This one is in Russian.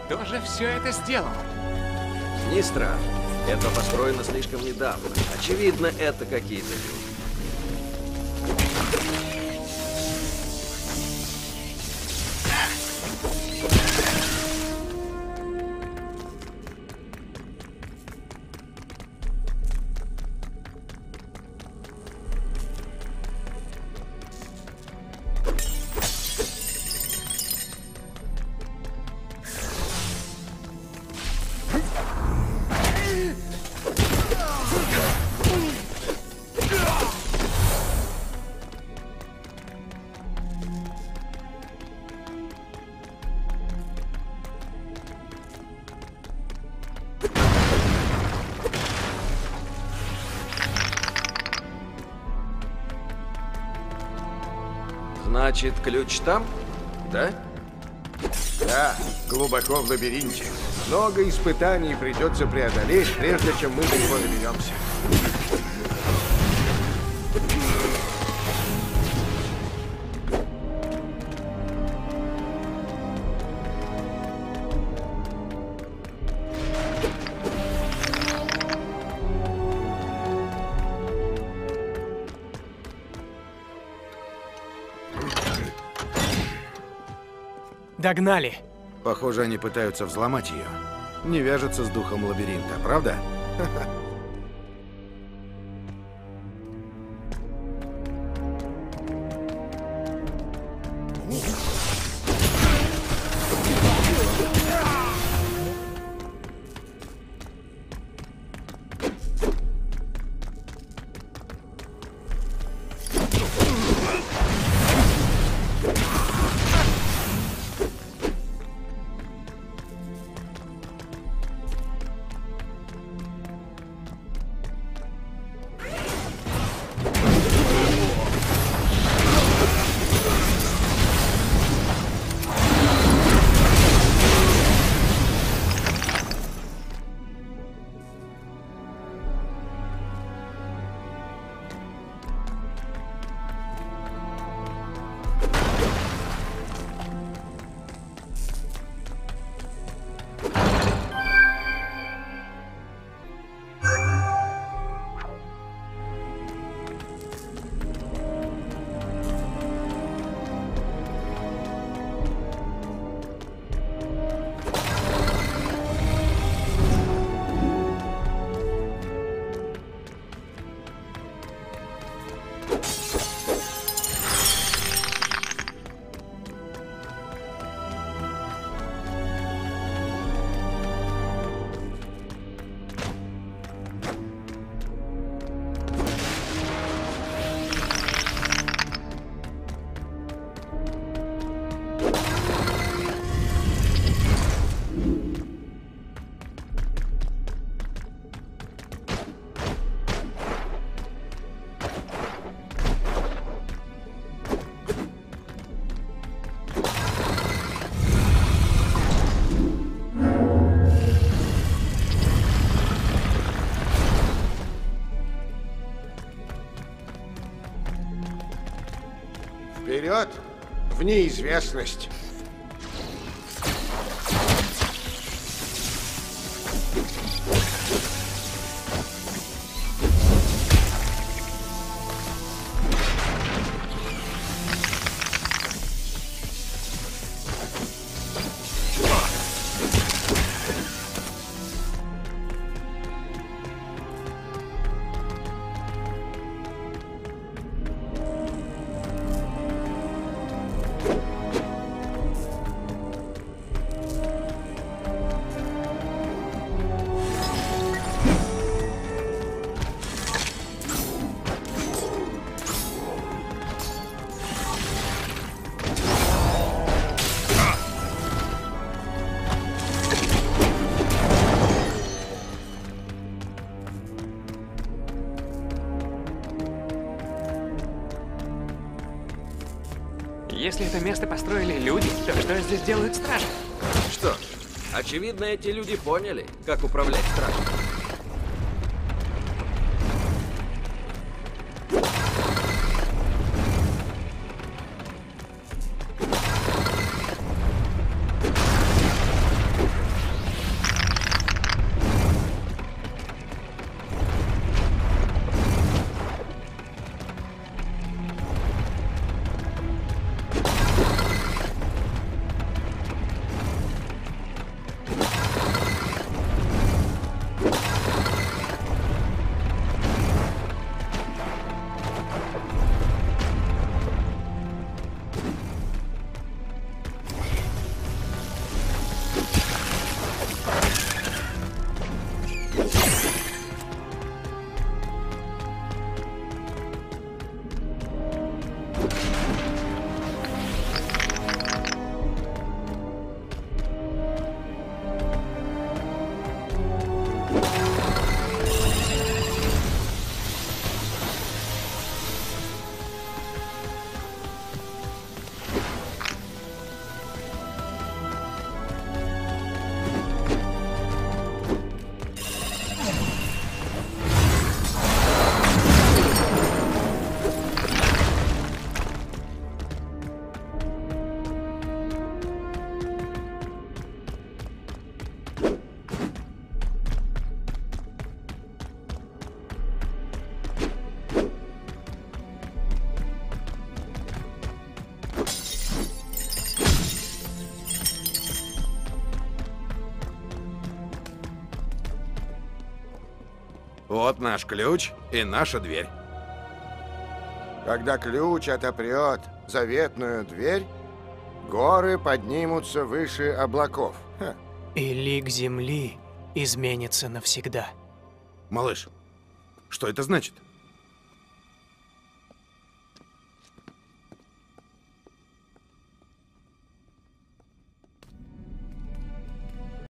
Кто же все это сделал? Не страх. Это построено слишком недавно. Очевидно, это какие-то люди. Значит, ключ там? Да? Да, глубоко в лабиринте. Много испытаний придется преодолеть, прежде чем мы до него доберемся. Догнали. Похоже, они пытаются взломать ее. Не вяжется с духом лабиринта, правда? Вперед! В неизвестность! Если это место построили люди, то что здесь делают стражи? Что ж, очевидно, эти люди поняли, как управлять стражей. Вот наш ключ и наша дверь. Когда ключ отопрет заветную дверь, горы поднимутся выше облаков. Ха. И лик земли изменится навсегда. Малыш, что это значит?